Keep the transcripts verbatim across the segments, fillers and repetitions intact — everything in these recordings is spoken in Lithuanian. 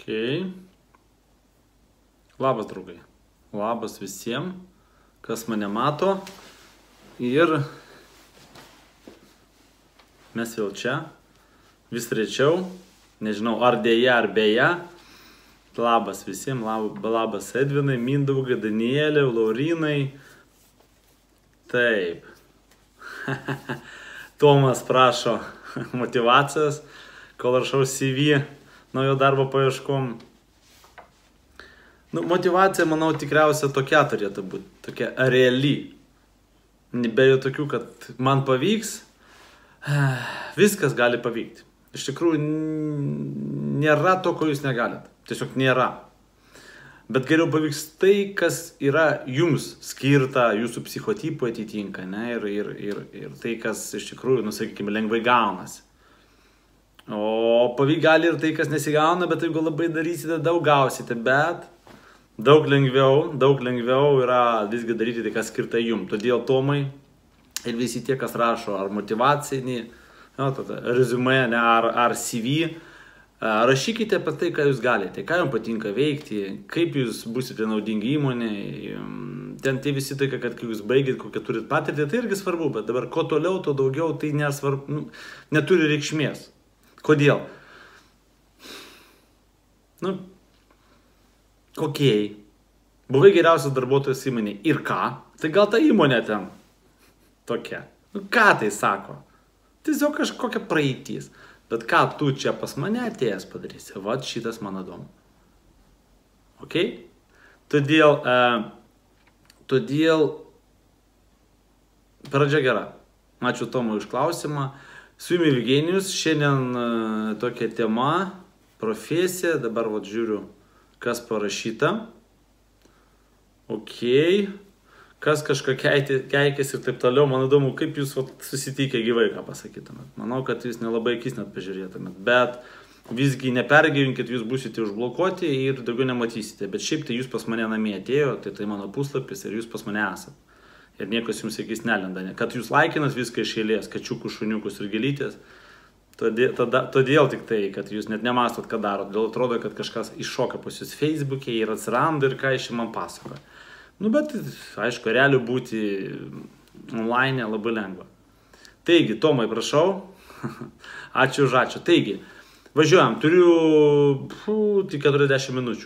Okay. Labas, draugai. Labas visiems, kas mane mato. Ir mes vėl čia. Vis rečiau. Nežinau, ar dėja, ar beje. Labas visiems. Labas Edvinai, Mindaugai, Danielė, Laurinai. Taip. Tomas prašo motivacijos, kol rašau C V naujo darbo paieškom. Nu, motivacija, manau, tikriausia tokia turėtų būti. Tokia reali. Be jau tokių, kad man pavyks. Viskas gali pavykti. Iš tikrųjų, nėra to, ko jūs negalit. Tiesiog nėra. Bet geriau pavyks tai, kas yra jums skirta, jūsų psichotipui atitinka, ne? Ir, ir, ir, ir tai, kas iš tikrųjų, nu, sakykime, lengvai gaunasi. O pavyk gali ir tai, kas nesigauna, bet jeigu labai darysite, daug gausite, bet daug lengviau, daug lengviau yra visgi daryti tai, kas skirta jums. Todėl Tomai ir visi tie, kas rašo ar motyvacinį, no, reziumė, ne, ar, ar C V, rašykite apie tai, ką jūs galite, ką jums patinka veikti, kaip jūs būsite naudingi įmonėje. Ten tie visi tai, kad kai jūs baigit, kokią turit patirtį, tai irgi svarbu, bet dabar ko toliau, to daugiau, tai nesvarbu, nu, neturi reikšmės. Kodėl? Nu, kokiai. Buvai geriausias darbuotojas įmonė. Ir ką? Tai gal ta įmonė ten tokia. Nu, ką tai sako? Tiesiog kažkokia praeitys. Bet ką tu čia pas mane atėjęs padarysi? Vat šitas man įdomu. Ok? Todėl, e, todėl pradžia gera. Ačiū Tomui už klausimą. Su jumis Virginijus, šiandien uh, tokia tema, profesija, dabar vat žiūriu, kas parašyta. Ok, kas kažką keikės ir taip toliau, man įdomu, kaip jūs vat, susitikę gyvai, ką pasakytumėt. Manau, kad jūs nelabai akis net pažiūrėtumėt, bet visgi nepergyvenkit, jūs būsite užblokuoti ir daugiau nematysite. Bet šiaip tai jūs pas mane namie atėjo, tai tai mano puslapis ir jūs pas mane esat. Ir niekas jums akis nelenda, ne? Kad jūs laikinat viską iš eilės, kačiukus, šuniukus ir gėlytės, todėl, tada, todėl tik tai, kad jūs net nemastot, ką darot. Dėl atrodo, kad kažkas iššoka pas jūs Facebook'e ir atsiranda ir ką iš man pasakoja. Nu, bet, aišku, realiu būti online labai lengva. Taigi, Tomai, prašau. Ačiū už ačiū. Taigi, važiuojam, turiu pfu, tik keturiasdešimt minučių.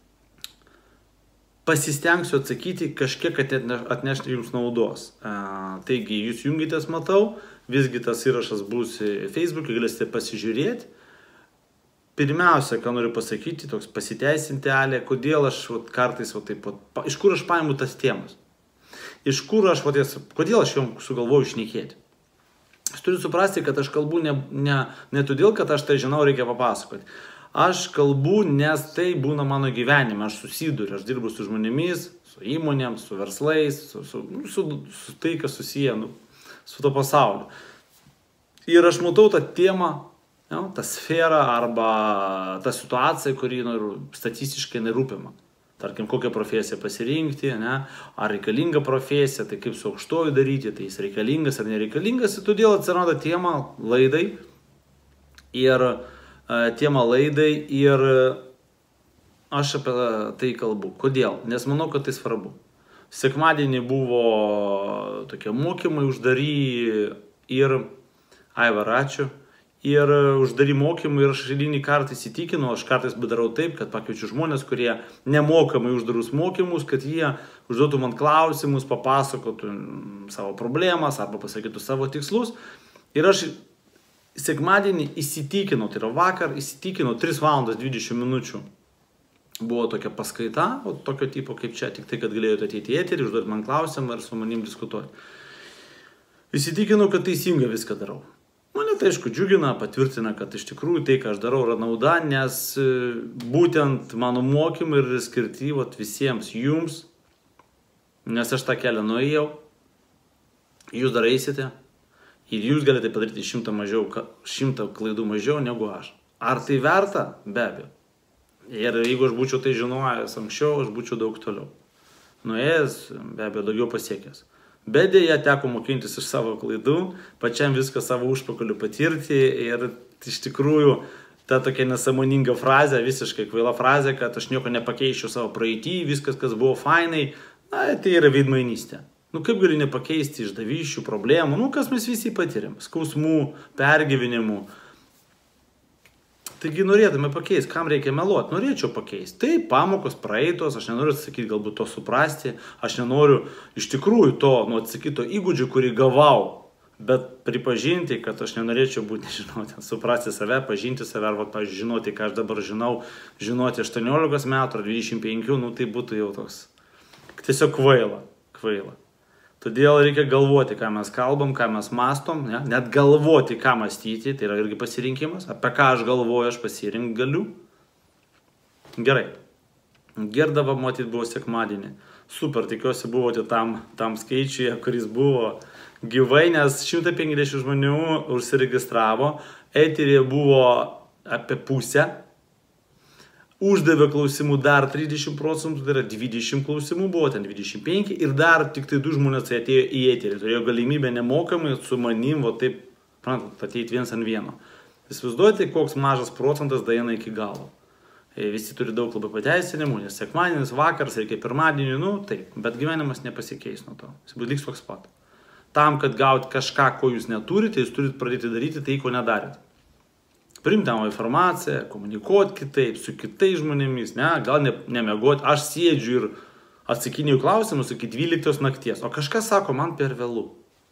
Pasistengsiu atsakyti kažkiek, kad atnešti jums naudos. A, taigi, jūs jungitės, matau, visgi tas įrašas bus Facebook'e, galėsite pasižiūrėti. Pirmiausia, ką noriu pasakyti, toks pasiteisinti, Ale, kodėl aš vat, kartais, vat, taip, vat, iš kur aš paimu tas temas? Iš kur aš, vat, kodėl aš jums sugalvoju šnekėti? Aš turiu suprasti, kad aš kalbu ne, ne, ne todėl, kad aš tai žinau, reikia papasakoti. Aš kalbu, nes tai būna mano gyvenime, aš susiduriu, aš dirbu su žmonėmis, su įmonėms, su verslais, su, su, su, su tai, kas susiję, nu, su to pasauliu. Ir aš matau tą temą, jau, tą sferą arba tą situaciją, kuri nu, statistiškai nerūpima. Tarkim, kokią profesiją pasirinkti, ne? Ar reikalinga profesija, tai kaip su aukštoju daryti, tai jis reikalingas ar nereikalingas. Ir todėl atsiranda tema laidai ir tema laidai ir aš apie tai kalbu. Kodėl? Nes manau, kad tai svarbu. Sekmadienį buvo tokie mokymai uždari ir, Aivar, ačiū, ir uždari mokymai ir aš eilinį kartą įsitikinu, aš kartais bedarau taip, kad pakviečiu žmonės, kurie nemokamai uždarus mokymus, kad jie užduotų man klausimus, papasakotų savo problemas arba pasakytų savo tikslus. Ir aš sekmadienį įsitikinau, tai yra vakar, įsitikinau tris valandas dvidešimt minučių. Buvo tokia paskaita, o tokio tipo kaip čia, tik tai, kad galėjote ateiti į eterį, užduoti man klausimą ir su manim diskutuoti. Įsitikinau, kad teisingai viską darau. Mane tai aišku džiugina, patvirtina, kad iš tikrųjų tai, ką aš darau, yra nauda, nes būtent mano mokymai yra skirti vat, visiems jums, nes aš tą kelią nuėjau, jūs dar eisite. Ir jūs galite padaryti šimtą, mažiau, šimtą klaidų mažiau negu aš. Ar tai verta? Be abejo. Ir jeigu aš būčiau tai žinojęs anksčiau, aš būčiau daug toliau. Nuėjęs, be abejo, daugiau pasiekęs. Bet dėja teko mokintis iš savo klaidų, pačiam viską savo užpakaliu patirti ir iš tikrųjų ta tokia nesąmoninga frazė, visiškai kvaila frazė, kad aš nieko nepakeičiau savo praeitį, viskas, kas buvo fainai, na, tai yra veidmainystė. Nu, kaip gali nepakeisti išdavysčių, problemų, nu, kas mes visi patiriam, skausmų, pergyvenimų. Taigi norėtume pakeisti, kam reikia meluoti, norėčiau pakeisti. Tai pamokos praeitos, aš nenoriu atsakyti, galbūt to suprasti, aš nenoriu iš tikrųjų to, nu, atsakyti to įgūdžių, kurį gavau, bet pripažinti, kad aš nenorėčiau būti, nežinau, suprasti save, pažinti save, arba, pavyzdžiui, žinoti, ką aš dabar žinau, žinoti aštuoniolikos metų ar dvidešimt penkių, nu, tai būtų jau toks tiesiog kvaila, kvaila. Todėl reikia galvoti, ką mes kalbam, ką mes mastom, ne? Net galvoti, ką mąstyti, tai yra irgi pasirinkimas, apie ką aš galvoju, aš pasirinkti galiu. Gerai. Gerdava, matyt, buvo sekmadienį. Super, tikiuosi buvote tam, tam skaičiuje, kuris buvo gyvai, nes šimtas penkiasdešimt žmonių užsiregistravo, eterėje buvo apie pusę. Uždavė klausimų dar trisdešimt procentų, tai yra dvidešimt klausimų, buvo ten dvidešimt penki ir dar tik tai du žmonės atėjo į eterį. Turėjo galimybę nemokamai su manim, o taip, prantat, ateiti viens ant vieno. Įsivaizduojate, koks mažas procentas daeina iki galo. Visi turi daug labai pateisinimų, nes sekmadienis, vakaras, reikia pirmadienį, nu taip, bet gyvenimas nepasikeis nuo to. Jis bus liks toks pat. Tam, kad gauti kažką, ko jūs neturite, jūs turite pradėti daryti tai, ko nedarėte. Priimtama informaciją, komunikuoti kitaip, su kitais žmonėmis, ne, gal ne, nemegoti, aš sėdžiu ir atsakinėjau klausimus iki dvyliktos nakties, o kažkas sako, man per vėlu.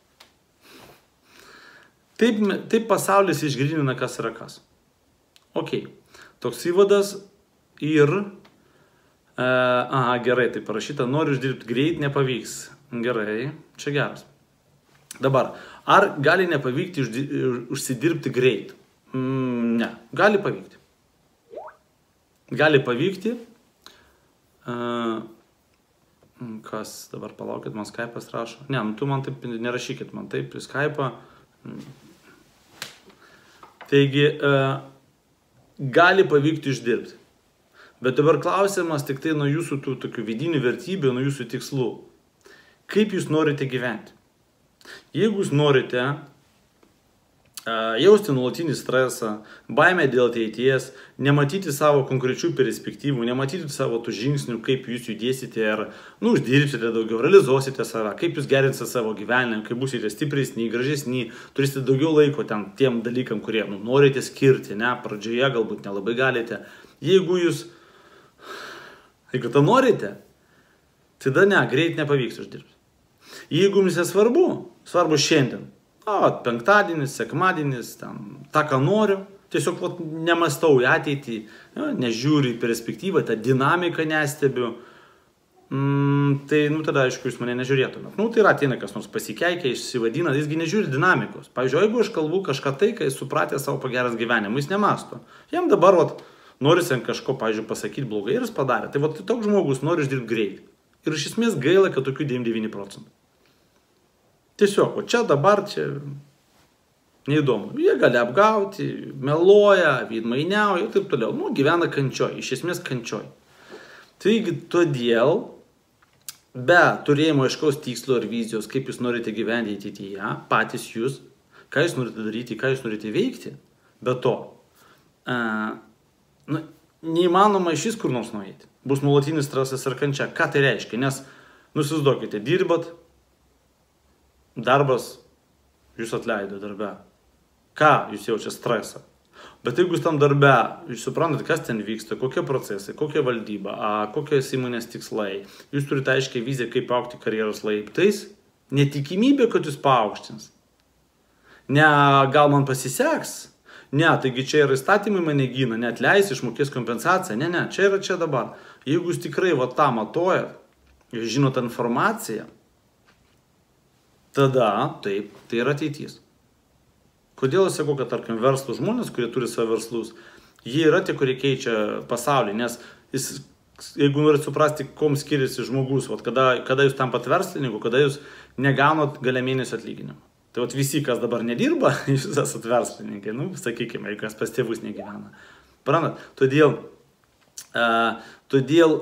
Taip, taip pasaulis išgrynina, kas yra kas. Ok, toks įvadas ir, e, aha, gerai, tai parašyta, noriu uždirbti greit, nepavyks. Gerai, čia geras. Dabar, ar gali nepavykti uždi, užsidirbti greit? Mm, ne, gali pavykti. Gali pavykti. Uh, kas dabar palaukit, man Skype'as rašo. Ne, nu, tu man taip nerašykit, man taip į Skype'ą. Taigi, uh, gali pavykti uždirbti. Bet dabar klausimas tik tai nuo jūsų tų tokių vidinių vertybių, nuo jūsų tikslų. Kaip jūs norite gyventi? Jeigu jūs norite jausti nuolatinį stresą, baimę dėl ateities, nematyti savo konkrečių perspektyvų, nematyti savo tų žingsnių, kaip jūs judėsite, ar nu, uždirbsite daugiau, realizuosite save, kaip jūs gerinsite savo gyvenimą, kaip būsite stipresni, gražesni, turėsite daugiau laiko ten tiem dalykam, kurie nu, norite skirti, ne, pradžioje galbūt nelabai galite. Jeigu jūs, jeigu tą norite, tada ne, greit nepavyks uždirbti. Jeigu jums nesvarbu, svarbu šiandien. O, penktadienis, sekmadienis, ten, tą, ką noriu, tiesiog vat, nemastau į ateitį, ja, nežiūriu į perspektyvą, tą dinamiką nestebiu, mm, tai, nu, tada, aišku, jūs mane nežiūrėtumėt. Nu, tai yra ateina kas nors pasikeikia, išsivadina, jisgi nežiūri dinamikos. Pavyzdžiui, jeigu aš kalbu kažką tai, kai jis supratė savo pageras gyvenimą, jis nemasto. Jam dabar, vat, norisi ant kažko, pavyzdžiui, pasakyti blogai ir jis padarė. Tai, vat, toks žmogus nori uždirbti greit. Ir iš esmės gaila, kad tokių devyniasdešimt devyni procentų. Tiesiog, o čia dabar, čia neįdomu. Jie gali apgauti, meluoja, veidmainiauja ir taip toliau. Nu, gyvena kančioj, iš esmės kančioj. Taigi, todėl, be turėjimo aiškaus tikslo ir vizijos, kaip jūs norite gyventi ateityje, patys jūs, ką jūs norite daryti, ką jūs norite veikti, be to, e, nu, neįmanoma iš vis kur nors nueiti. Bus nuolatinis stresas ir kančia. Ką tai reiškia? Nes, nusivaizduokite, dirbat, darbas jūs atleido darbe. Ką jūs jaučia stresą? Bet jeigu jūs tam darbe, jūs suprantate, kas ten vyksta, kokie procesai, kokia valdyba, a, kokios įmonės tikslai, jūs turite aiškiai viziją, kaip augti karjeros laiptais, netikimybė, kad jūs paaukštins. Ne, gal man pasiseks? Ne, taigi čia yra įstatymai mane gina, ne atleis, išmokės kompensaciją. Ne, ne, čia yra čia dabar. Jeigu jūs tikrai va tą matuojat, jūs žinote informaciją, tada taip, tai yra ateitis. Kodėl aš sakau, kad tarkim verslų žmonės, kurie turi savo verslus, jie yra tie, kurie keičia pasaulį, nes jis, jeigu norit suprasti, kom skiriasi žmogus, vat, kada, kada jūs tampat verslininku, kada jūs negaunat gale mėnesio atlyginimą. Tai vat, visi, kas dabar nedirba, jūs esat verslininkai, nu, sakykime, jeigu kas pas tėvus negyvena. Pranat, todėl, uh, todėl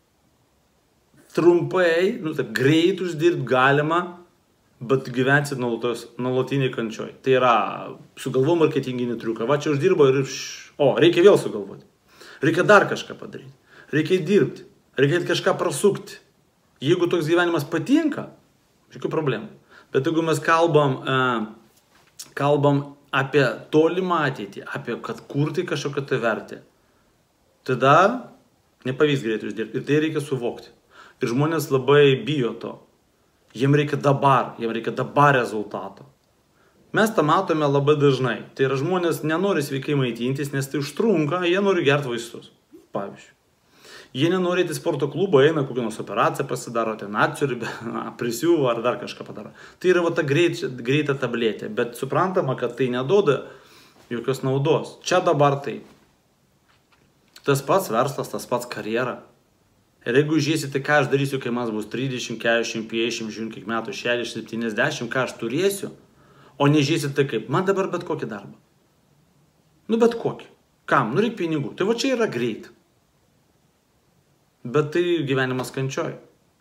trumpai, nu, taip, greit uždirbti galima, bet gyvensit nuolatinį kančioj. Tai yra sugalvo marketinginį triuką. Va čia uždirbo ir O, reikia vėl sugalvoti. Reikia dar kažką padaryti. Reikia dirbti. Reikia kažką prasukti. Jeigu toks gyvenimas patinka, jokių problemų. Bet jeigu mes kalbam, e, kalbam apie tolimą ateitį, apie kad kurti kažkokią tai vertę, tada nepavyks greitai uždirbti. Ir tai reikia suvokti. Ir žmonės labai bijo to. Jiem reikia dabar, jiem reikia dabar rezultato. Mes tą matome labai dažnai. Tai yra žmonės nenori sveikai maitintis, nes tai užtrunka, jie nori gerti vaistus. Pavyzdžiui. Jie nenori į sporto klubą, eina kokią nors operaciją pasidaro, ten atsiurbė, prisiuvo ar dar kažką padaro. Tai yra va ta greit, greita tabletė, bet suprantama, kad tai neduoda jokios naudos. Čia dabar tai. Tas pats verslas, tas pats karjera. Ir jeigu žiūrėsite, ką aš darysiu, kai man bus trisdešimt, keturiasdešimt, penkiasdešimt, žiūrint kiek metų, šešiasdešimt, septyniasdešimt, ką aš turėsiu, o nežiūrėsite kaip, man dabar bet kokį darbą. Nu bet kokį. Kam? Nu reikia pinigų. Tai va čia yra greit. Bet tai gyvenimas kančioj.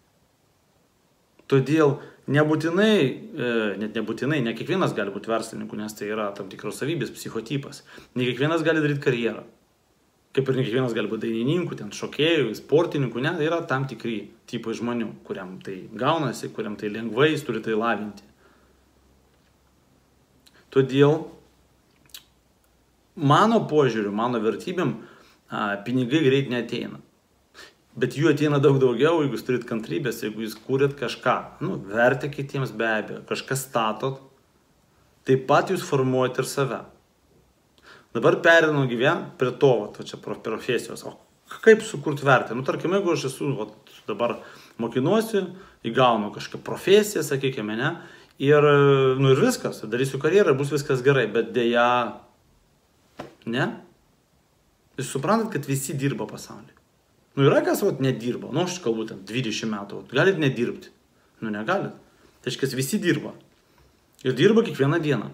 Todėl nebūtinai, e, net nebūtinai, ne kiekvienas gali būti verslininku, nes tai yra tam tikros savybės, psichotipas. Ne kiekvienas gali daryti karjerą. Kaip ir ne kiekvienas gali būti dainininku, ten šokėjų, sportininkų, ne, tai yra tam tikri tipai žmonių, kuriam tai gaunasi, kuriam tai lengvai, jis turi tai lavinti. Todėl mano požiūriu, mano vertybėm, a, pinigai greit neateina. Bet jų ateina daug daugiau, jeigu jūs turit kantrybės, jeigu jūs kūrėt kažką, nu, vertę kitiems be abejo, kažką statot, taip pat jūs formuojat ir save. Dabar perinu gyven prie to, va, čia profesijos, o kaip sukurti vertę? Nu, tarkim, jeigu aš esu, va, dabar mokinuosi, įgaunu kažkokią profesiją, sakykime, ne, ir, nu, ir viskas, darysiu karjerą, bus viskas gerai, bet dėja, ne? Jūs suprantat, kad visi dirba pasaulyje. Nu, yra kas, vat, nedirba. Nu, aš kalbu ten dvidešimt metų. Vat, galit nedirbti. Nu, negalit. Tai reiškia, visi dirba. Ir dirba kiekvieną dieną.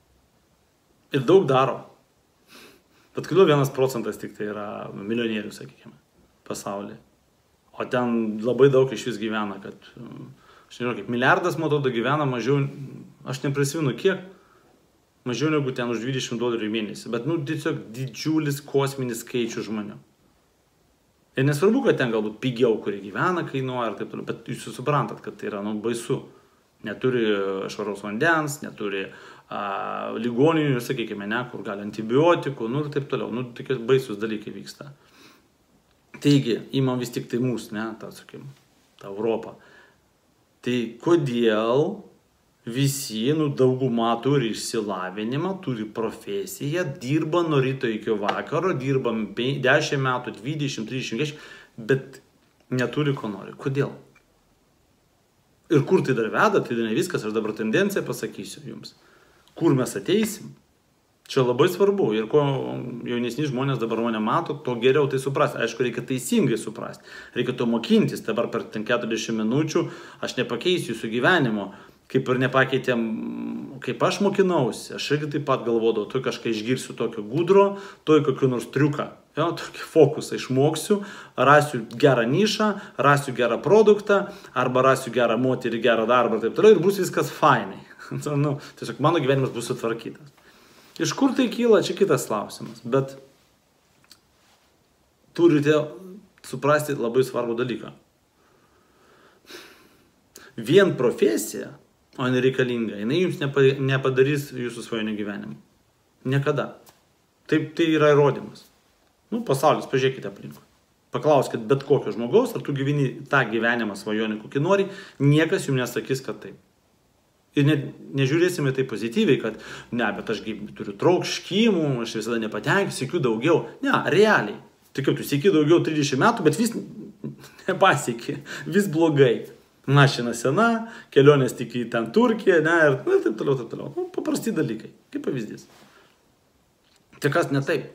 Ir daug daro. Bet kodėl vienas procentas tik tai yra milijonierių, sakykime, pasaulyje. O ten labai daug iš vis gyvena, kad, aš nežinau, kaip milijardas, man atrodo, gyvena mažiau, aš neprisimenu kiek, mažiau negu ten už dvidešimt dolerių į mėnesį. Bet, nu, tiesiog didžiulis kosminis skaičius žmonių. Ir nesvarbu, kad ten galbūt pigiau, kurie gyvena, kainuoja ir taip toliau, bet jūs suprantat, kad tai yra, nu, baisu. Neturi švaraus vandens, neturi a, ligoninių, sakykime, ne, kur gali antibiotikų, nu, ir taip toliau. Nu, tokie baisus dalykai vyksta. Taigi, įmam vis tik tai mūsų, ne, tą, sakykime, tą Europą. Tai kodėl visi, nu, dauguma turi išsilavinimą, turi profesiją, dirba nuo ryto iki vakaro, dirba dešimt metų, dvidešimt, trisdešimt, bet neturi ko nori. Kodėl? Ir kur tai dar veda, tai ne viskas, aš dabar tendenciją pasakysiu jums. Kur mes ateisim? Čia labai svarbu. Ir kuo jaunesni žmonės dabar mane mato, to geriau tai suprasti. Aišku, reikia teisingai suprasti. Reikia to mokintis. Dabar per keturiasdešimt minučių aš nepakeisiu jūsų gyvenimo. Kaip ir nepakeitėm, kaip aš mokinausi, aš irgi taip pat galvodavau, tu kažką išgirsiu tokio gudro, tu kokiu nors triuką, jo, tokį fokusą išmoksiu, rasiu gerą nišą, rasiu gerą produktą, arba rasiu gerą moterį, gerą darbą ir taip toliau, ir bus viskas fainai. Nu, tiesiog mano gyvenimas bus sutvarkytas. Iš kur tai kyla, čia kitas klausimas, bet turite suprasti labai svarbų dalyką. Vien profesija, o nereikalinga, jinai jums nepadarys jūsų svajonių gyvenimą. Niekada. Taip, tai yra įrodymas. Nu, pasaulis, pažiūrėkite aplinkui. Paklauskit bet kokio žmogaus, ar tu gyveni tą gyvenimą svajonių, kokį nori, niekas jums nesakys, kad taip. Ir ne, nežiūrėsime tai pozityviai, kad ne, bet aš turiu troškimų, aš visada nepatenkiu, siekiu daugiau. Ne, realiai. Tai kaip tu sieki daugiau trisdešimt metų, bet vis nepasieki, vis blogai. Mašina sena, kelionės tik į ten Turkiją, ne, ir, nu, ir taip toliau, taip toliau. Nu, paprasti dalykai, kaip pavyzdys. Tai kas ne taip?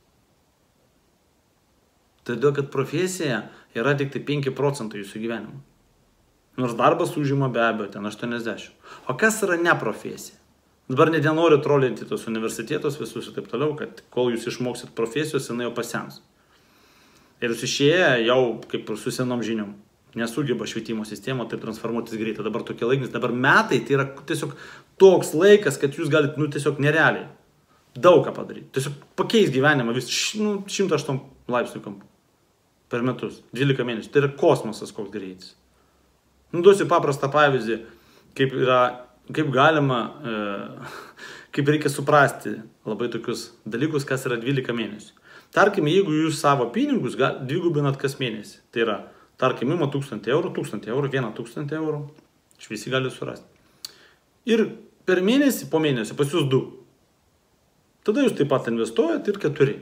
Todėl, kad profesija yra tik tai penki procentai jūsų gyvenimo. Nors darbas užima be abejo, ten aštuoniasdešimt. O kas yra ne profesija? Dabar net nenoriu trolinti tos universitetos visus ir taip toliau, kad kol jūs išmoksit profesijos, jinai jau pasens. Ir jūs išėję jau kaip ir su senom žiniom. Nesugeba švietimo sistemo taip transformuotis greitai. Dabar tokie laikais, dabar metai, tai yra tiesiog toks laikas, kad jūs galite, nu, tiesiog nerealiai. Daug ką padaryti. Tiesiog pakeis gyvenimą vis nu, šimtas aštuoni laipsnių kampų per metus, dvylika mėnesių. Tai yra kosmosas koks greitis. Nu, duosiu paprastą pavyzdį, kaip, yra, kaip galima, e, kaip reikia suprasti labai tokius dalykus, kas yra dvylika mėnesių. Tarkime, jeigu jūs savo pinigus dvigubinat kas mėnesį, tai yra, tarkime, ima tūkstantį eurų, tūkstantį eurų, vieną tūkstantį eurų, iš visi gali surasti. Ir per mėnesį, po mėnesio, pas jūs du. Tada jūs taip pat investuojat ir keturi.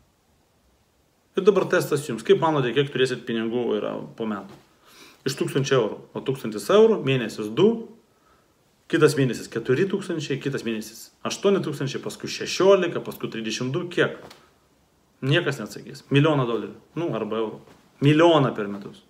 Ir dabar testas jums. Kaip manote, kiek turėsit pinigų yra po metų? Iš tūkstančio eurų. O tūkstantis eurų, mėnesis du, kitas mėnesis keturi tūkstančiai, kitas mėnesis aštuoni tūkstančiai, paskui šešiolika, paskui trisdešimt du, kiek? Niekas neatsakys. Milijoną dolerių. Nu, arba eurų. Milijoną per metus.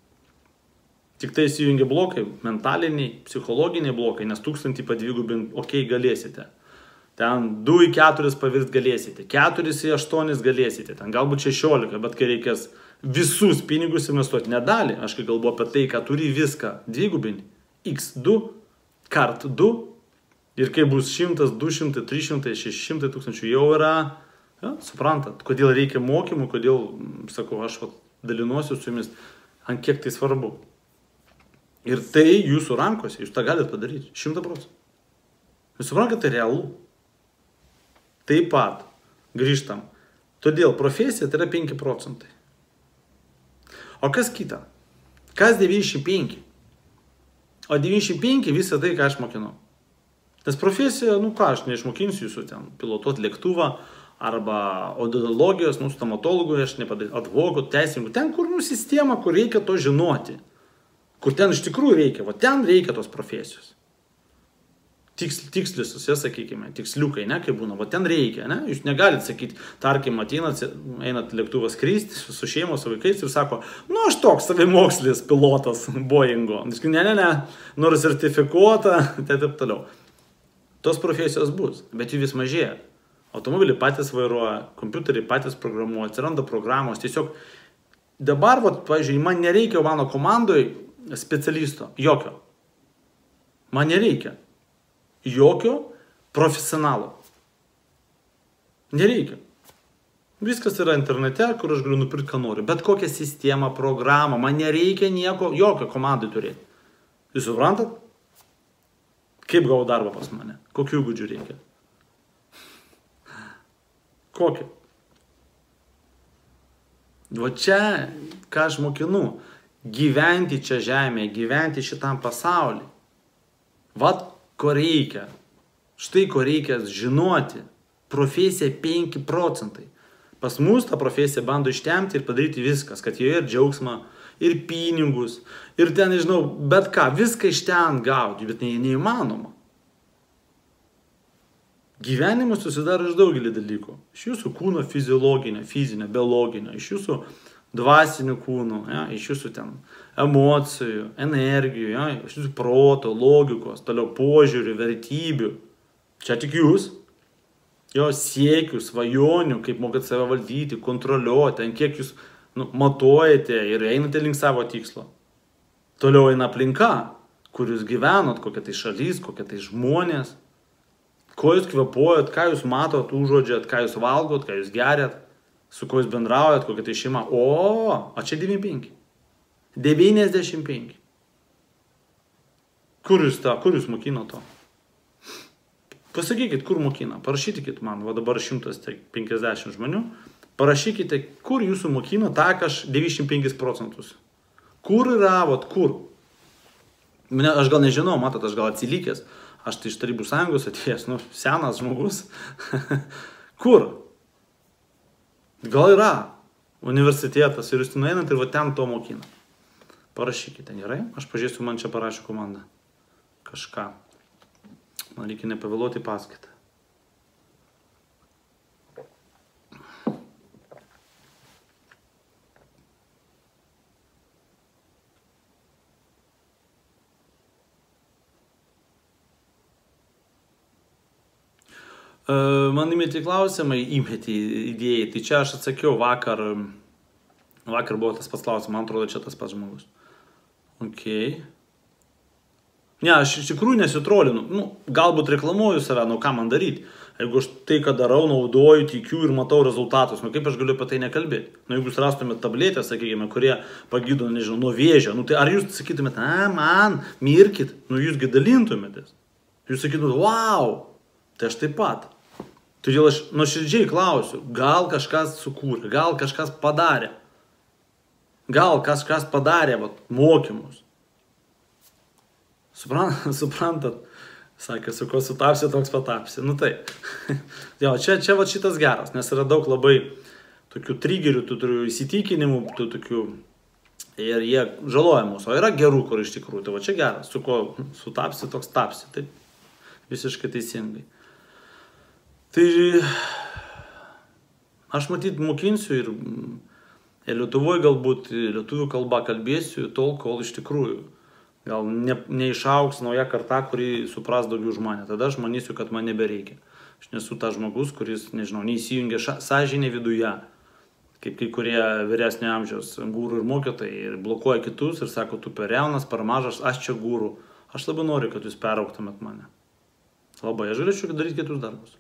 Tik tai įsijungia blokai, mentaliniai, psichologiniai blokai, nes tūkstantį padvigubint, okei, galėsite. Ten du į keturis pavirst galėsite, keturis į aštuonis galėsite, ten galbūt šešiolika, bet kai reikės visus pinigus investuoti, nedalį, aš kai kalbu apie tai, kad turi viską dvigubinti, iks du, kart du, ir kai bus šimtas, du šimtai, trys šimtai, šeši šimtai tūkstančių jau yra, ja, suprantat, kodėl reikia mokymų, kodėl, sakau, aš va, dalinuosiu su jumis, ant kiek tai svarbu. Ir tai jūsų rankose, jūs tą galite padaryti, šimtą procentų. Jūs suprantat, kad tai realu. Taip pat, grįžtam. Todėl profesija tai yra penki procentai. O kas kita? Kas devyniasdešimt penki? O devyniasdešimt penki visą tai, ką aš mokinau. Nes profesija, nu ką, aš neišmokinsiu jūsų ten pilotuoti lėktuvą, arba odontologijos, nu, stomatologų, aš nepadarysiu, advokatų, teisininkų. Ten, kur, nu, sistema, kur reikia to žinoti. Kur ten iš tikrųjų reikia, va ten reikia tos profesijos. Tiks, tiksliusius, ja, sakykime, tiksliukai, ne, kaip būna, va ten reikia, ne, jūs negalite sakyti, tarkim, ateinat, einat lėktuvas skristi su, su šeimos, su vaikais ir sako, nu, aš toks savimokslis pilotas Boeingo, ne, ne, ne, nors sertifikuota, tai taip toliau. Tos profesijos bus, bet jų vis mažėja. Automobiliai patys vairuoja, kompiuteriai patys programuoja, atsiranda programos, tiesiog dabar, va, pavyzdžiui, man nereikia mano komandoj specialisto, jokio, man nereikia. Jokio profesionalo. Nereikia. Viskas yra internete, kur aš galiu nupirkti, ką noriu. Bet kokią sistemą, programą. Man nereikia nieko, jokio komandai turėti. Jūs suprantat? Kaip gavau darbą pas mane? Kokių įgūdžių reikia? Kokių? Va čia, ką aš mokinu, gyventi čia žemėje, gyventi šitam pasaulyje. Vat ko reikia. Štai ko reikia žinoti. Profesija penki procentai. Pas mus tą profesiją bando ištemti ir padaryti viskas, kad joje ir džiaugsmą, ir pinigus, ir ten, nežinau, bet ką, viską iš ten gauti, bet ne, neįmanoma. Gyvenimas susidaro iš daugelį dalykų. Iš jūsų kūno fiziologinio, fizinio, biologinio, iš jūsų dvasinių kūnų, ja, iš jūsų ten emocijų, energijų, ja, iš jūsų proto, logikos, toliau požiūrių, vertybių. Čia tik jūs, jo siekių, svajonių, kaip mokat save valdyti, kontroliuoti, ant kiek jūs nu, matuojate ir einate link savo tikslo. Toliau eina aplinka, kur jūs gyvenot, kokia tai šalis, kokia tai žmonės, ko jūs kvepuojat, ką jūs matot, užuodžiat, ką jūs valgot, ką jūs geriat, su kuo jūs bendraujat, kokia tai šeima. O, a čia devyniasdešimt penki. devyniasdešimt penki. Kur jūs tą, kur jūs mokino to? Pasakykit, kur mokina. Parašykit man, va dabar šimtas penkiasdešimt žmonių. Parašykite, kur jūsų mokino tą, ką aš devyniasdešimt penkis procentus. Kur yra, vat kur? Mane, aš gal nežinau, matot, aš gal atsilikęs. Aš tai iš Tarybų sąjungos atėjęs, nu, senas žmogus. Kur? Gal yra universitetas ir jūs nueinat ir va ten to mokina. Parašykite, gerai? Aš pažiūrėsiu, man čia parašė komanda. Kažką. Man reikia nepavėluoti paskaitą. Man įmeti klausimai, įmeti idėjai. Tai čia aš atsakiau vakar, vakar buvo tas pats klausimas, man atrodo, čia tas pats žmogus. Ok. Ne, aš iš tikrųjų nesitrolinu. Nu, galbūt reklamuoju save, nu ką man daryti. Jeigu aš tai, ką darau, naudoju, tikiu ir matau rezultatus, nu kaip aš galiu apie tai nekalbėti? Nu jeigu jūs rastumėte tabletę, sakykime, kurie pagydo, nežinau, nuo vėžio, nu tai ar jūs sakytumėte, a, man, mirkit, nu jūsgi dalintumėtės. Jūs sakytumėte, wow, tai aš taip pat. Todėl aš nuoširdžiai klausiu, gal kažkas sukūrė, gal kažkas padarė. Gal kažkas padarė vat, mokymus. Suprantat, suprantat, sakė, su ko sutapsi, toks patapsi. Nu tai, jo, čia, čia vat šitas geras, nes yra daug labai tokių trigerių, tų turiu įsitikinimų, tų tokių, ir jie žaloja mūsų, o yra gerų, kur iš tikrųjų, tai va čia geras, su ko sutapsi, toks tapsi, taip, visiškai teisingai. Tai aš matyt mokinsiu ir, ir Lietuvoje galbūt lietuvių kalbą kalbėsiu tol, kol iš tikrųjų gal ne, neišauks nauja karta, kuri supras daugiau už mane. Tada aš manysiu, kad man nebereikia. Aš nesu tas žmogus, kuris, nežinau, neįsijungia sąžinė viduje, kaip kai kurie vyresnio amžiaus gūrų ir mokytojai ir blokuoja kitus ir sako, tu per jaunas, per mažas, aš čia gūrų. Aš labai noriu, kad jūs peraugtumėt mane. Labai, aš galėčiau daryti kitus darbus.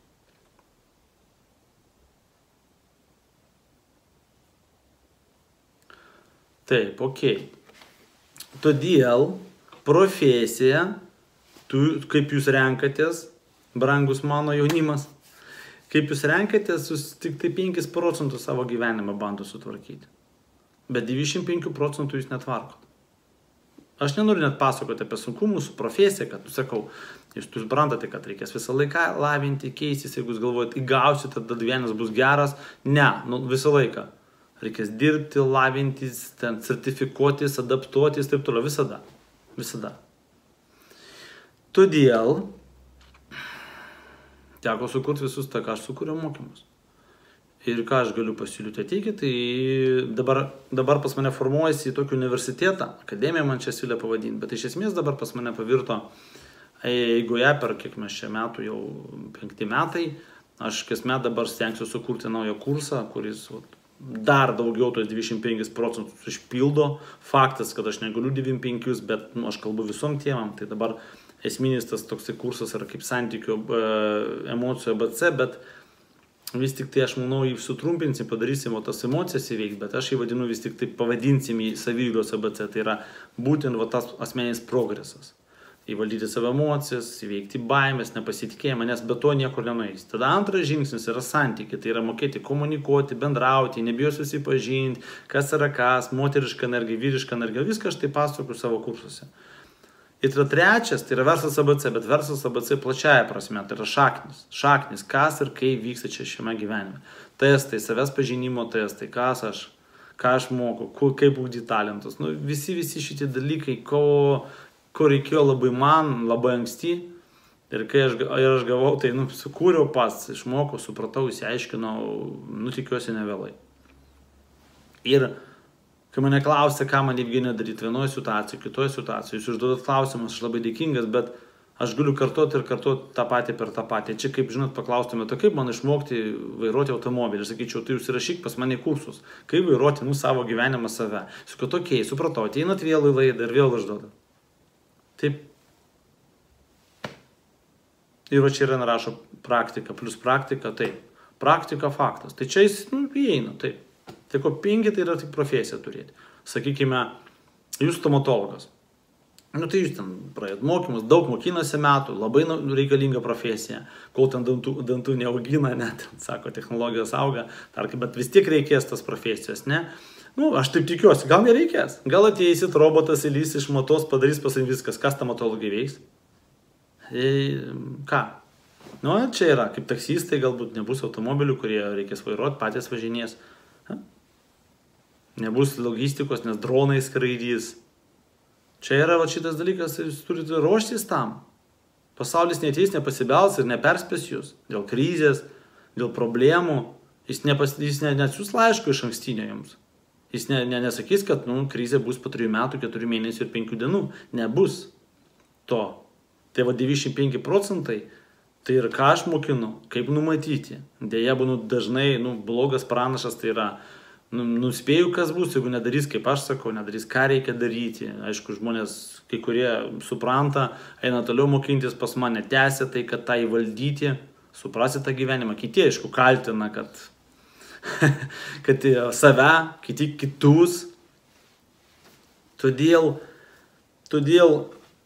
Taip, okei. Okay. Todėl profesija, tu, kaip jūs renkatės, brangus mano jaunimas, kaip jūs renkatės, jūs tik tai penkis procentus savo gyvenimą bando sutvarkyti. Bet devyniasdešimt penki procentų jūs netvarkot. Aš nenoriu net pasakoti apie sunkumus su profesija, kad, sakau, jūs tu suprantate, kad reikės visą laiką lavinti, keistis, jeigu jūs galvojate, įgausit, tada gyvenimas bus geras. Ne, nu, visą laiką. Reikės dirbti, lavintis, ten, sertifikuotis, adaptuotis, taip toliau, visada. Visada. Todėl teko sukurti visus tą, ką aš sukūriau mokymus. Ir ką aš galiu pasiūlyti ateikį, tai dabar, dabar pas mane formuojasi į tokį universitetą, akademiją man čia siūlė pavadinti, bet iš esmės dabar pas mane pavirto eigoje per kiek mes čia metų, jau penkti metai, aš kasmet dabar stengsiu sukurti naują kursą, kuris dar daugiau tos dvidešimt penkis procentus išpildo. Faktas, kad aš negaliu devyniasdešimt penkis, bet nu, aš kalbu visom tėvam. Tai dabar esminis tas toksai kursas yra kaip santykių emocijų A B C, bet vis tik tai aš manau jį sutrumpinsim, padarysim o tas emocijas įveikti, bet aš jį vadinu vis tik tai pavadinsim į saviugdos A B C. Tai yra būtent va, tas asmeninis progresas. Įvaldyti savo emocijas, įveikti baimės, nepasitikėjimą, nes be to niekur nenueis. Tada antras žingsnis yra santykiai, tai yra mokėti komunikuoti, bendrauti, nebijoti susipažinti, kas yra kas, moteriška energija, vyriška energija, viską aš tai pasakoju savo kursuose. Ir tada trečias, tai yra verslas A B C, bet verslas A B C plačiaja prasme, tai yra šaknis. Šaknis, kas ir kaip vyksta čia šiame gyvenime. Testai, savęs pažinimo testai, kas aš, ką aš moku, kaip ugdyti talentus. Nu, visi, visi šitie dalykai, ko... ko reikėjo labai man, labai anksti. Ir kai aš, ir aš gavau, tai nu, sukūriau pats, išmokau, supratau, įsiaiškinau, nu tikiuosi nevėlai. Ir kai mane klausia, ką man Evgenija daryti vienoje situacijoje, kitoje situacijoje, jūs užduodat klausimus, aš labai dėkingas, bet aš galiu kartuoti ir kartuoti tą patį per tą patį. Čia, kaip žinot, paklaustumėte, kaip man išmokti vairuoti automobilį. Ir sakyčiau, tai jūs įrašyk pas mane kursus, kaip vairuoti nu, savo gyvenimą save. Sakau, tokiai, supratau, ateinat vėl į laidą ir vėl užduodat. Taip. Ir va čia yra narašo praktika, plus praktika, taip. Praktika faktas. Tai čia jis, nu, įeina, taip. Tai ko penki, tai yra tik profesija turėti. Sakykime, jūs stomatologas. Nu, tai jūs ten praėjot mokymus, daug mokinasi metų, labai reikalinga profesija. Kol ten dantų, dantų neaugina, net, sako, technologijos auga, tarkim, bet vis tiek reikės tas profesijos, ne? Nu, aš taip tikiuosi, gal nereikės. Gal ateisit, robotas įlys iš matos, padarys pasai viskas. Kas stomatologai veiks? E, ką? Nu, čia yra, kaip taksistai, galbūt nebus automobilių, kurie reikės vairuoti, patys važinės. Ha? Nebus logistikos, nes dronai skraidys. Čia yra va, šitas dalykas, jūs turite ruoštis tam. Pasaulis neteis, nepasibels ir neperspės jūs. Dėl krizės, dėl problemų. Jis, nepas, jis ne, neatsiųs laiško iš ankstinio jums. Jis ne, ne, nesakys, kad nu, krizė bus po trijų metų, keturių mėnesių ir penkių dienų. Nebus to. Tai va devyniasdešimt penki procentai, tai yra ką aš mokinu, kaip numatyti. Deja, būnu dažnai nu, blogas pranašas, tai yra nu, nuspėju, kas bus, jeigu nedarys, kaip aš sakau, nedarys, ką reikia daryti. Aišku, žmonės, kai kurie supranta, eina toliau mokintis pas mane, tęsia tai, kad tą įvaldyti. suprasite tą gyvenimą. Kiti, aišku, kaltina, kad, kad save, kiti kitus. Todėl, todėl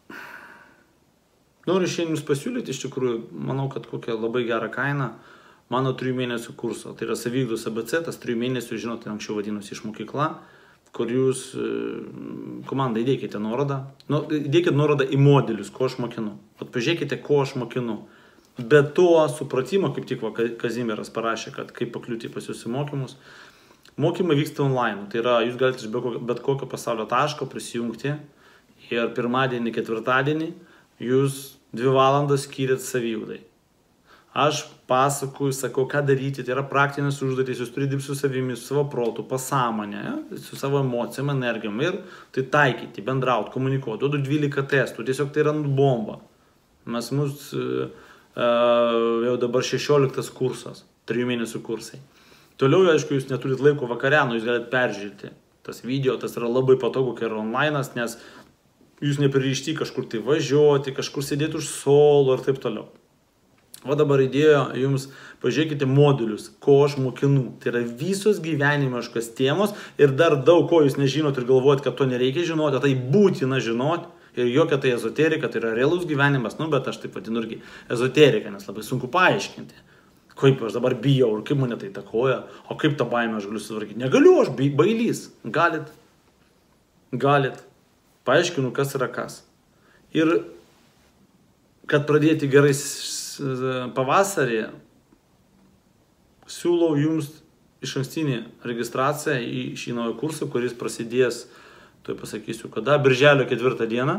noriu šiandien jums pasiūlyti, iš tikrųjų, manau, kad kokia labai gera kaina mano trijų mėnesių kurso. Tai yra Saviugdos A B C, tas trijų mėnesių, žinote, anksčiau vadinosi iš mokykla, kur jūs komandai įdėkite nuorodą. Nu, įdėkite nuorodą į modelius, ko aš mokinu. Vat pažiūrėkite, ko aš mokinu. Be to supratimo, kaip tik va, Kazimieras parašė, kad kaip pakliūti pas jūsų mokymus. Mokymai vyksta online. Tai yra, jūs galite iš bet kokio pasaulio taško prisijungti ir pirmadienį, ketvirtadienį jūs dvi valandas skyrėt saviugdai. Aš pasakoju, sakau, ką daryti, tai yra praktinės užduotys, jūs turite dirbti su savimi, su savo protu, pasąmonė, su savo emocijom, energijom ir tai taikyti, bendrauti, komunikuoti. Duodu dvylika testų, tiesiog tai yra bomba. Mes mus uh, jau dabar šešioliktas kursas, trijų mėnesių kursai. Toliau, aišku, jūs neturit laiko vakare, nu jūs galite peržiūrėti tas video, tas yra labai patogu, kai yra online'as, nes jūs nepririšti kažkur tai važiuoti, kažkur sėdėti už suolo ir taip toliau. O dabar įdėjo jums, pažiūrėkite modulius, ko aš mokinu. Tai yra visos gyvenimiškos temos ir dar daug ko jūs nežinot ir galvojat, kad to nereikia žinoti, tai būtina žinoti. Ir jokia tai ezoterika, tai yra realus gyvenimas, nu, bet aš taip vadinu irgi ezoterika, nes labai sunku paaiškinti. Kaip aš dabar bijau ir kaip mane tai takoja, o kaip tą baimę aš galiu sutvarkyti. Negaliu, aš bailys. Galit. Galit. Paaiškinu, kas yra kas. Ir kad pradėti gerai pavasarį, siūlau jums iš ankstinį registraciją į šį naują kursą, kuris prasidės, tuoj pasakysiu, kada, birželio ketvirtą dieną.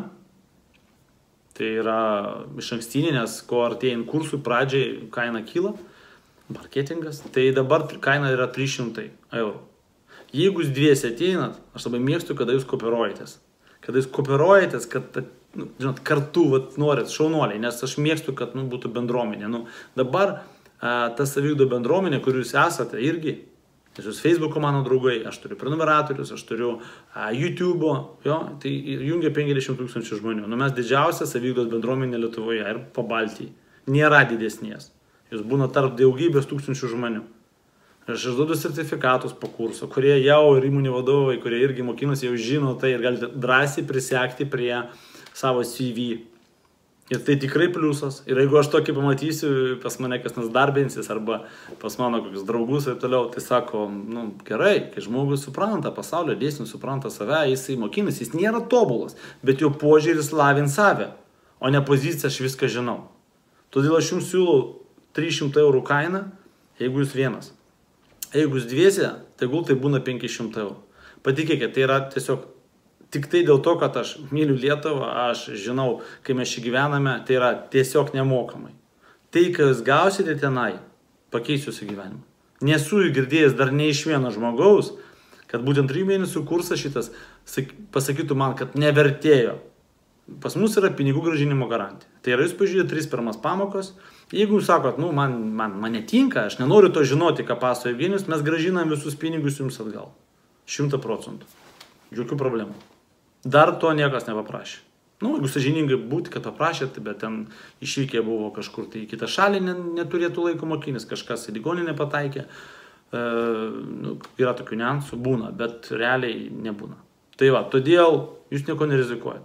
Tai yra iš ankstinį, nes ko artėjant kursų pradžiai kaina kyla, marketingas, tai dabar kaina yra trys šimtai eurų. Jeigu jūs dviesi ateinat, aš labai mėgstu, kada jūs kooperuojatės. Kada jūs kooperuojatės, kad nu, žinot, kartu vat, norit, šaunuoliai, nes aš mėgstu, kad nu, būtų bendruomenė. Nu, dabar a, ta Saviugdų bendruomenė, kur jūs esate irgi, nes jūs Facebook'o mano draugai, aš turiu prenumeratorius, aš turiu a, YouTube'o, jo, tai jungia penkiasdešimt tūkstančių žmonių. Nu, mes didžiausia Saviugdos bendruomenė Lietuvoje ir Pabaltijai. Nėra didesnės. Jūs būna tarp daugybės tūkstančių žmonių. Aš išduodu sertifikatus po kurso, kurie jau ir įmonių vadovai, kurie irgi mokinasi, jau žino tai ir galite drąsiai prisiekti prie savo C V. Ir tai tikrai pliusas. Ir jeigu aš tokį pamatysiu, pas mane kas nors darbinsis arba pas mano kokius draugus ir toliau, tai sako, nu gerai, kai žmogus supranta pasaulio dėsnių, supranta save, jisai mokinasi, jis nėra tobulas, bet jo požiūris lavin save, o ne pozicija aš viską žinau. Todėl aš jums siūlau trys šimtai eurų kainą, jeigu jūs vienas. Jeigu jūs dviese, tegul tai būna penki šimtai eurų. Patikėkite, tai yra tiesiog tik tai dėl to, kad aš myliu Lietuvą, aš žinau, kai mes čia gyvename, tai yra tiesiog nemokamai. Tai, ką jūs gausite tenai, pakeis jūsų gyvenimą. Nesu girdėjęs dar ne iš vieno žmogaus, kad būtent trijų mėnesių kursas šitas pasakytų man, kad nevertėjo. Pas mus yra pinigų grąžinimo garantija. Tai yra, jūs pažiūrėjote tris pirmas pamokos. Jeigu jūs sakot, nu, man, man, man netinka, aš nenoriu to žinoti, ką pasakoja Eugenijus, mes grąžinam visus pinigus jums atgal. Šimtą procentų. Jokių problemų. Dar to niekas nepaprašė. Nu, jeigu sąžiningai būti, kad paprašėt, bet ten išvykę buvo kažkur tai į kitą šalį, neturėtų laiko mokintis, kažkas į ligoninę pataikė. E, nu, yra tokių niuansų, būna, bet realiai nebūna. Tai va, todėl jūs nieko nerizikuojat.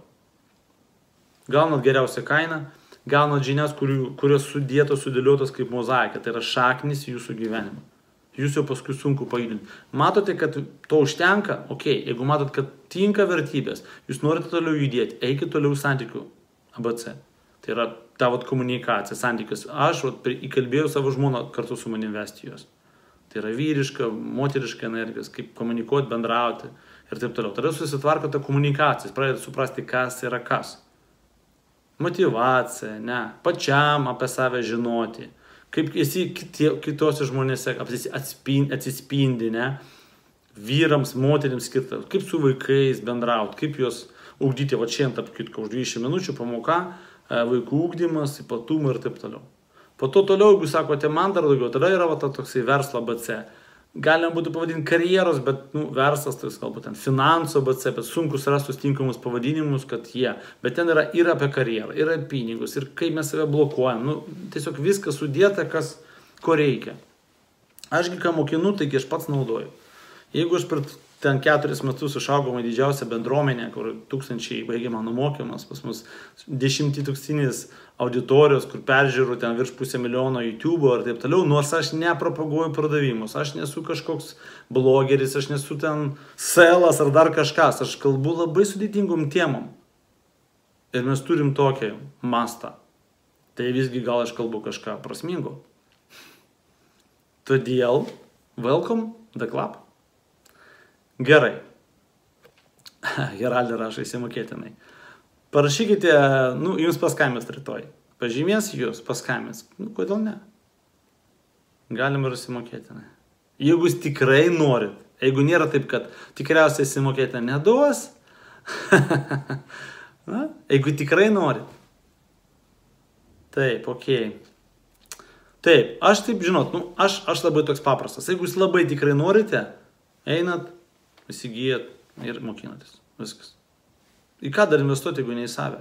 Gaunat geriausią kainą, gaunat žinias, kurios sudėtos, sudėliotos kaip mozaika. Tai yra šaknis jūsų gyvenimo. Jūs jau paskui sunku pajudinti. Matote, kad to užtenka, okei, okay. Jeigu matot, kad tinka vertybės, jūs norite toliau judėti, eikit toliau santykių A B C. Tai yra tavo komunikacija, santykius. Aš vat, įkalbėjau savo žmoną kartu su manim vesti juos. Tai yra vyriška, moteriška energijos, kaip komunikuoti, bendrauti ir taip toliau. Tada susitvarkote komunikacijas, pradėte suprasti, kas yra kas. Motyvacija, ne, pačiam apie save žinoti. Kaip esi kitose žmonėse atsispindi, ne, vyrams, moterims skirta, kaip su vaikais bendrauti, kaip juos ugdyti, va šiandien, tarp kitko, už dvidešimt minučių pamoka, vaikų ugdymas, ypatumai ir taip toliau. Po to toliau, jeigu sakote, man dar daugiau, tada yra va, toksai verslo A B C. galima būtų pavadinti karjeros, bet nu, verslas, tai galbūt ten finansų, bet, bet sunkus rastus tinkamus pavadinimus, kad jie, bet ten yra ir apie karjerą, ir apie pinigus, ir kaip mes save blokuojam, nu, tiesiog viskas sudėta, kas, ko reikia. Ašgi ką mokinu, taigi aš pats naudoju. Jeigu aš per ten keturis metus išaugom į didžiausią bendruomenę, kur tūkstančiai baigė mano mokymas, pas mus dešimti tūkstantis auditorijos, kur peržiūrų ten virš pusę milijono YouTube ir taip toliau, nors aš nepropaguoju pardavimus, aš nesu kažkoks blogeris, aš nesu ten selas ar dar kažkas, aš kalbu labai sudėtingom temom. Ir mes turim tokį mastą. Tai visgi gal aš kalbu kažką prasmingo. Todėl, welcome the club. Gerai. Geraldė rašo įsimokėtinai. Parašykite, nu, jums paskambės rytoj. Pažymės jūs, paskambės. Nu, kodėl ne? Galim ir įsimokėtinai. Jeigu jūs tikrai norit, jeigu nėra taip, kad tikriausiai įsimokėtinai neduos, na, jeigu tikrai norit. Taip, okei. Taip, aš taip žinot, nu, aš, aš labai toks paprastas. Jeigu jūs labai tikrai norite, einat, įsigijat ir mokinatės. Viskas. Į ką dar investuoti, jeigu ne į save?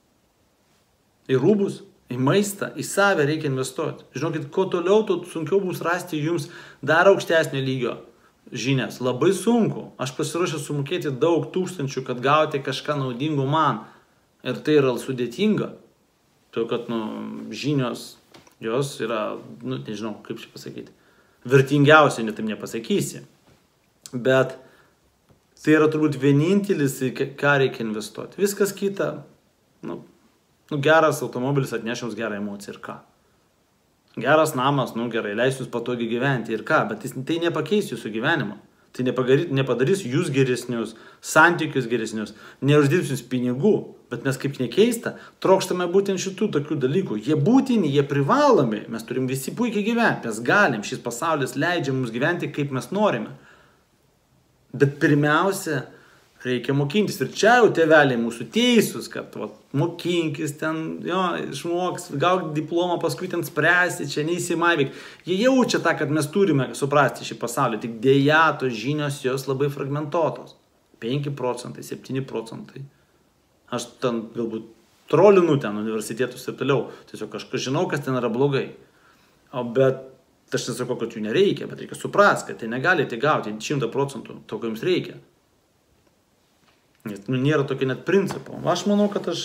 Į rūbus, į maistą, į save reikia investuoti. Žinokit, kuo toliau, tuo sunkiau bus rasti jums dar aukštesnio lygio žinias. Labai sunku. Aš pasiruošęs sumokėti daug tūkstančių, kad gauti kažką naudingo man. Ir tai yra sudėtinga. Tai, kad, nu, žinios, jos yra, nu, nežinau, kaip čia pasakyti. Vertingiausia, net taip nepasakysi. Bet tai yra turbūt vienintelis, ką reikia investuoti. Viskas kita, nu, nu geras automobilis atneš jums gerą emociją ir ką. Geras namas, nu gerai, leis jūs patogiai gyventi ir ką, bet tai nepakeis jūsų gyvenimą. Tai nepadarys jūs geresnius, santykius geresnius, neuždirbs jūs pinigų, bet mes kaip nekeista, trokštame būtent šitų tokių dalykų. Jie būtini, jie privalomi, mes turim visi puikiai gyventi, mes galim, šis pasaulis leidžia mums gyventi kaip mes norime. Bet pirmiausia, reikia mokintis. Ir čia jau tėveliai mūsų teisūs, kad va, mokinkis ten, jo, išmoks, gauk diplomą, paskui ten spręsti, čia neįsimaivyk. Jie jaučia tą, kad mes turime suprasti šį pasaulį, tik dėja tos žinios jos labai fragmentuotos. penki procentai, septyni procentai. Aš ten galbūt trolinu ten universitetus ir toliau. Tiesiog aš žinau, kas ten yra blogai. O bet aš nesakau, kad jų nereikia, bet reikia suprasti, kad tai negalite gauti šimtą procentų to, ko jums reikia. Nes nu, nėra tokio net principo. Aš manau, kad aš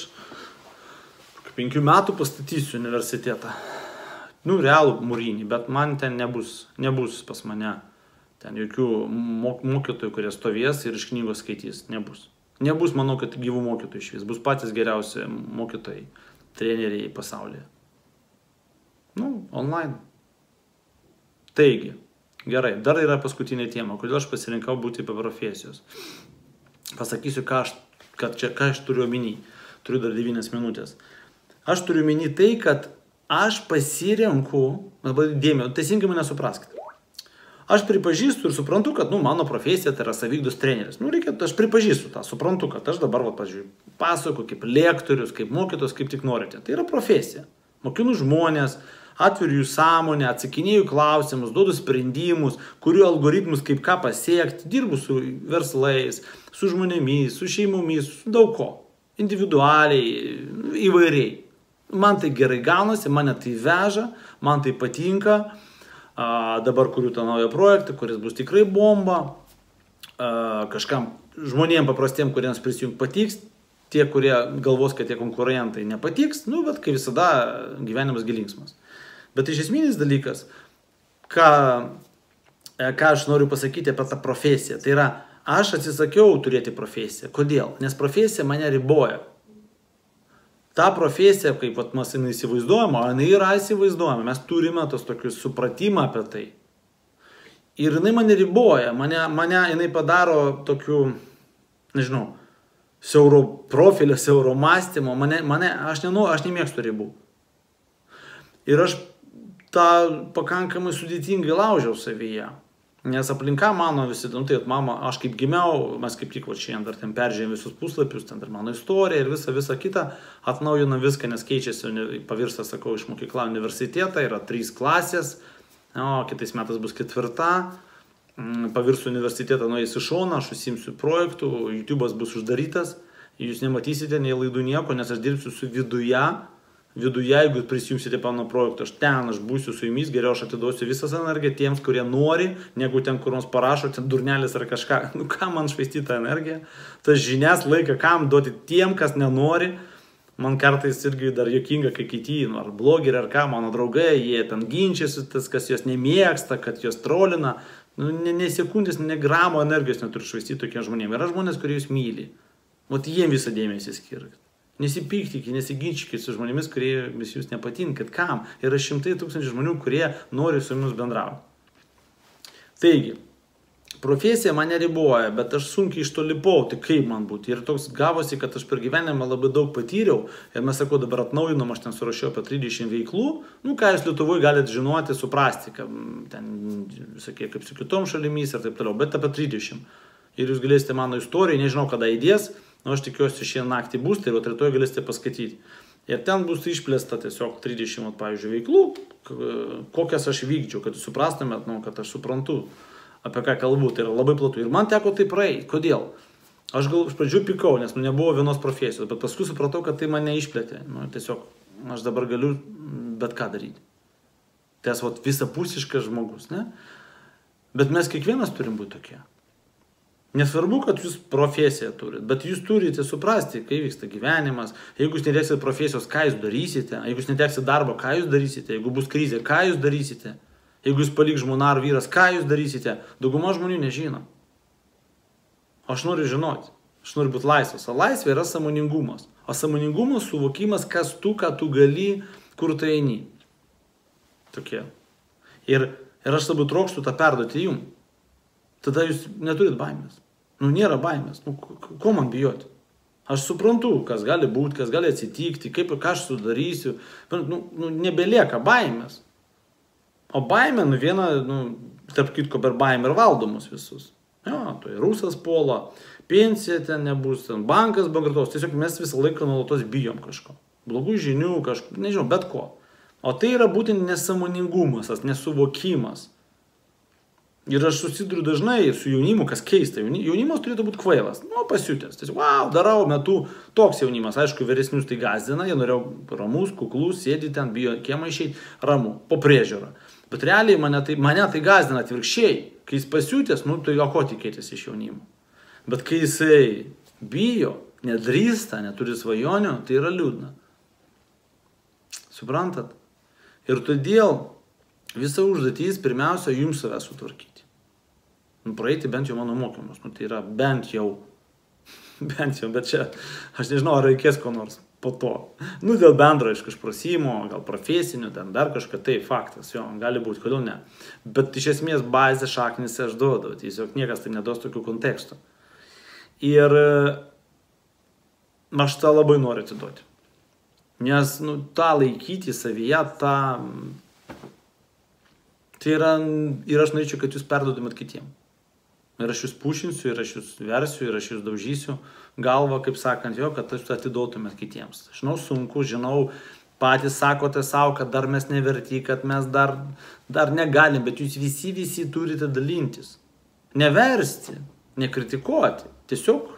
penkių metų pastatysiu universitetą. Nu, realų mūrinį, bet man ten nebus, nebus pas mane ten jokių mokytojų, kurie stovės ir iš knygos skaitys. Nebus. Nebus, manau, kad gyvų mokytojų iš vis. Bus patys geriausi mokytojai, treneriai pasaulyje. Nu, online. Taigi, gerai, dar yra paskutinė tema, kodėl aš pasirinkau būti be profesijos. Pasakysiu, ką aš, kad čia, ką aš turiu omeny. Turiu dar devynias minutės. Aš turiu omeny tai, kad aš pasirenku, labai dėmesio, teisingai mane supraskite. Aš pripažįstu ir suprantu, kad nu, mano profesija tai yra savigdos treneris. Nu, reikia, aš pripažįstu tą, suprantu, kad aš dabar, va, pažiūrėjau, pasakoju kaip lektorius, kaip mokytos, kaip tik norite. Tai yra profesija. Mokinu žmonės, atveriu jų sąmonę, atsakinėju klausimus, duodu sprendimus, kuriu algoritmus, kaip ką pasiekti, dirbu su verslais, su žmonėmis, su šeimomis, su daug ko. Individualiai, įvairiai. Man tai gerai gaunasi, mane tai veža, man tai patinka. A, dabar kuriu tą naują projektą, kuris bus tikrai bomba. A, kažkam žmonėm paprastiem, kuriems prisijungt patiks, tie, kurie galvos, kad tie konkurentai nepatiks, nu, bet kaip visada gyvenimas gilinksmas. Bet iš esminis dalykas, ką, ką aš noriu pasakyti apie tą profesiją, tai yra, aš atsisakiau turėti profesiją. Kodėl? Nes profesija mane riboja. Ta profesija, kaip vat, mes jinai įsivaizduojama, jinai yra įsivaizduojama, mes turime tos tokius supratimą apie tai. Ir jinai mane riboja, mane, mane jinai padaro tokių, nežinau, siauro profilio, siauro mąstymo, mane, mane, aš, nenu, aš nemėgstu ribų. Ir aš tą pakankamai sudėtingai laužiau savyje. Nes aplinka mano visi, nu tai mama, aš kaip gimiau, mes kaip tik va šiandien dar ten peržiūrėjom visus puslapius, ten dar mano istorija ir visa, visa kita, atnaujina viską, nes keičiasi, pavirsta, sakau, iš mokykla universitetą, yra trys klasės, o kitais metais bus ketvirta, pavirs universitetą, nueis į šoną, aš užsimsiu projektų, YouTube'as bus uždarytas, jūs nematysite nei laidų nieko, nes aš dirbsiu su viduje, viduje, jeigu prisijungsite mano projektą, aš ten, aš būsiu su jumis, geriau aš atiduosiu visas energiją tiems, kurie nori, negu ten, kur nors parašo, ten durnelis ar kažką, nu kam man švaistyti tą energiją, tas žinias laiką, kam duoti tiem, kas nenori, man kartais irgi dar juokinga, kai kiti, nu, ar blogeriai, ar ką, mano draugai, jie ten ginčiasi, tas, kas jos nemėgsta, kad jos trolina, nu, ne, ne sekundės, ne gramo energijos neturi švaistyti tokiem žmonėm. Yra žmonės, kurie jūs myli. Vat jiem visą dėmesį skirkit. Nesipyktikit, nesiginčykit su žmonėmis, kurie vis jūs nepatinkat. Kam? Yra šimtai tūkstančių žmonių, kurie nori su jumis bendrauti. Taigi, profesija mane riboja, bet aš sunkiai iš to lipau, tai kaip man būti. Ir toks gavosi, kad aš per gyvenimą labai daug patyriau. Ir mes, sakau, dabar atnaujinom, aš ten surašiau apie trisdešimt veiklų. Nu, ką jūs Lietuvoje galite žinoti, suprasti, kad ten, sakė, kaip su kitom šalimis ir taip toliau, bet apie trisdešimt. Ir jūs galėsite mano istoriją, nežinau, kada įdės, nu, aš tikiuosi šiandien naktį bus, tai rytoj galėsite paskaityti. Ir ten bus išplėsta tiesiog trisdešimt, pavyzdžiui, veiklų, kokias aš vykdžiau, kad jūs suprastumėt, nu, kad aš suprantu, apie ką kalbu, tai yra labai platu. Ir man teko tai praeiti. Kodėl? Aš gal iš pradžių pikau, nes nu, nebuvo vienos profesijos, bet paskui supratau, kad tai mane išplėtė. Nu, tiesiog aš dabar galiu bet ką daryti. Tai esu visapusiškas žmogus, ne? Bet mes kiekvienas turim būti tokie. Nesvarbu, kad jūs profesiją turit, bet jūs turite suprasti, kai vyksta gyvenimas. Jeigu jūs neteksit profesijos, ką jūs darysite? Jeigu jūs neteksit darbo, ką jūs darysite? Jeigu bus krizė, ką jūs darysite? Jeigu jūs paliks žmona ar vyras, ką jūs darysite? Dauguma žmonių nežino. Aš noriu žinoti. Aš noriu būti laisvas. O laisvė yra sąmoningumas. O sąmoningumas suvokimas, kas tu, ką tu gali, kur tu eini. Tokie. Ir, ir aš labai trokštu tą perduoti jums. Tada jūs neturit baimės. Nu, nėra baimės. Nu, ko man bijoti? Aš suprantu, kas gali būti, kas gali atsitikti, kaip ir ką aš sudarysiu. Nu, nu, nebelieka baimės. O baimė, nu, viena, nu, tarp kitko, per baimę ir valdomus visus. Jo, tai rusas puola, pensija ten nebus, ten bankas bankrutuos. Tiesiog mes visą laiką nuolatos bijom kažko. Blogų žinių, kažko, nežinau, bet ko. O tai yra būtent nesąmoningumas, tas nesuvokimas. Ir aš susiduriu dažnai su jaunimu, kas keista. Jaunimas turėtų būti kvailas. Nu, pasiutęs. Tiesiog, wow, darau metu toks jaunimas. Aišku, vyresnius tai gazdina. Jie norėjo ramus, kuklus, sėdi ten, bijo kiemą išeiti, ramu, po priežiūrą. Bet realiai mane tai, mane tai gazdina atvirkščiai. Kai jis pasiutęs, nu, tai o ko tikėtis iš jaunimo. Bet kai jisai bijo, nedrįsta, neturi svajonių, tai yra liūdna. Suprantat? Ir todėl visa užduotis pirmiausia jums save sutvarkyti. Nu, praeiti bent jau mano mokymus. Nu, tai yra bent jau. Bent jau, bet čia, aš nežinau, ar reikės ko nors po to. Nu, dėl bendro, aišku, išprasimo, gal profesinių, ten dar kažką, tai faktas, jo, gali būti, kodėl ne. Bet iš esmės bazę šaknis aš duodu, tiesiog niekas tai neduos tokių kontekstų. Ir aš tą labai noriu atiduoti. Nes, nu, tą laikyti savyje, tą... Tai yra, ir aš norėčiau, kad jūs perduotumėt kitiem. Ir aš jūs pušinsiu, ir aš jūs versiu, ir aš jūs daužysiu galvą, kaip sakant, jo, kad jūs atiduotumėt kitiems. Žinau, sunku, žinau, patys sakote savo, kad dar mes neverti, kad mes dar, dar negalim, bet jūs visi, visi turite dalintis. Neversti, nekritikuoti, tiesiog.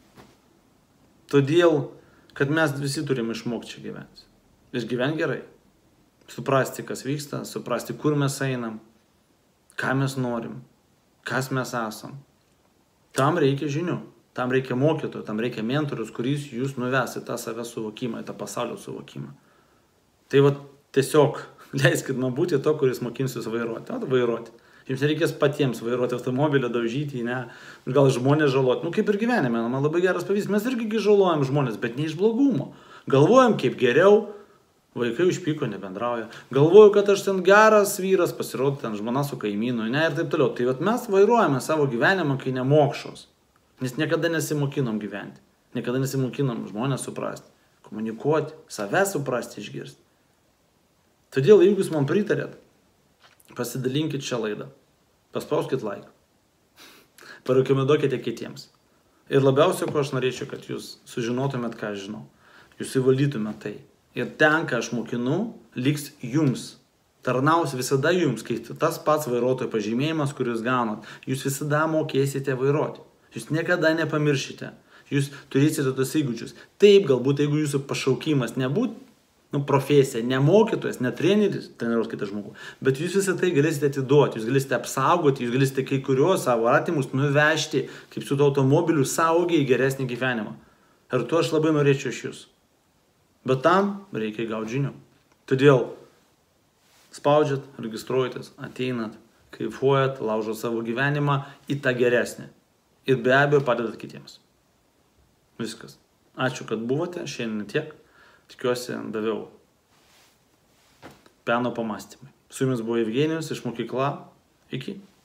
Todėl, kad mes visi turime išmokti čia gyventi. Ir gyventi gerai. Suprasti, kas vyksta, suprasti, kur mes einam, ką mes norim, kas mes esam. Tam reikia žinių, tam reikia mokytojų, tam reikia mentorius, kuris jūs nuves į tą savęs suvokimą, į tą pasaulio suvokimą. Tai va, tiesiog leiskit man būti to, kuris mokinsis vairuoti. O, vairuoti. Jums nereikės patiems vairuoti automobilį, daužyti, ne, gal žmonės žaloti. Nu, kaip ir gyvenime, man labai geras pavyzdys. Mes irgi žalojam žmonės, bet ne iš blogumo. Galvojam, kaip geriau. Vaikai užpyko, nebendrauja. Galvoju, kad aš ten geras vyras, pasirodo ten žmona su kaimynu, ne, ir taip toliau. Tai vat mes vairuojame savo gyvenimą, kai nemokšos. Nes niekada nesimokinom gyventi. Niekada nesimokinom žmonės suprasti, komunikuoti, save suprasti, išgirsti. Todėl, jeigu jūs man pritarėt, pasidalinkit šią laidą. Paspauskit like. Parekomenduokite kitiems. Ir labiausiai, ko aš norėčiau, kad jūs sužinotumėt, ką aš žinau. Jūs įvaldytumėt tai. Ir ten, ką aš mokinu, liks jums. tarnaus visada jums, kai tas pats vairuotojo pažymėjimas, kuris gaunat, jūs visada mokėsite vairuoti. Jūs niekada nepamiršite. Jūs turėsite tos įgūdžius. Taip, galbūt, jeigu jūsų pašaukimas nebūt, nu, profesija, ne mokytojas, ne treneris, treniruos kitą žmogų, bet jūs visą tai galėsite atiduoti, jūs galėsite apsaugoti, jūs galėsite kai kuriuos savo artimus nuvežti, kaip su to automobiliu, saugiai į geresnį gyvenimą. Ir to aš labai norėčiau iš jūsų. Bet tam reikia gauti žinių. Todėl spaudžiat, registruojatės, ateinat, kaifuojat, laužot savo gyvenimą į tą geresnį. Ir be abejo padedat kitiems. Viskas. Ačiū, kad buvote. Šiandien tiek. Tikiuosi, daviau peno pamastymai. Su jumis buvo Evgenijus iš mokykla. Iki.